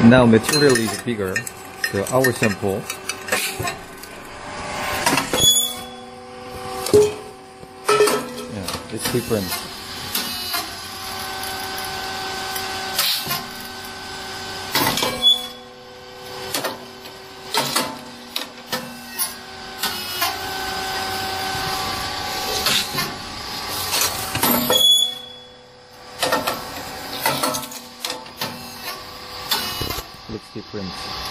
Now material is bigger. So our sample. Yeah, it's different. Looks different.